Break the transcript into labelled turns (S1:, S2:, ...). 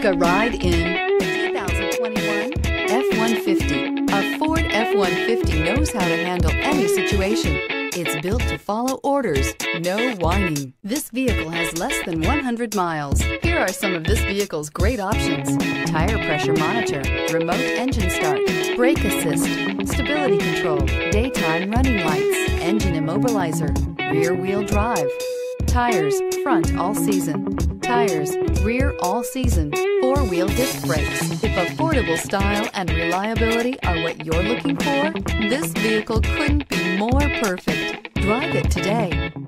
S1: Take a ride in the 2021 F-150. A Ford F-150 knows how to handle any situation. It's built to follow orders, no whining. This vehicle has less than 100 miles. Here are some of this vehicle's great options: tire pressure monitor, remote engine start, brake assist, stability control, daytime running lights, engine immobilizer, rear wheel drive, tires front all season, tires rear all season, four-wheel disc brakes. If affordable style and reliability are what you're looking for, this vehicle couldn't be more perfect. Drive it today.